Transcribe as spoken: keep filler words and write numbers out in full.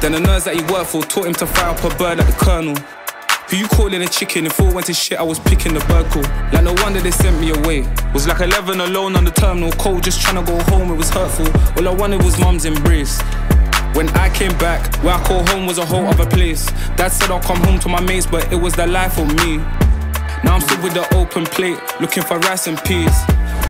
Then the nurse that he worked for taught him to fire up a bird at the colonel. Who you calling a chicken? If all went to shit, I was picking the bird call. Like no wonder they sent me away. Was like eleven alone on the terminal, cold, just trying to go home, it was hurtful. All I wanted was mum's embrace. When I came back, where I call home was a whole other place. Dad said I'll come home to my mates, but it was the life for me. Now I'm stood with the open plate, looking for rice and peas.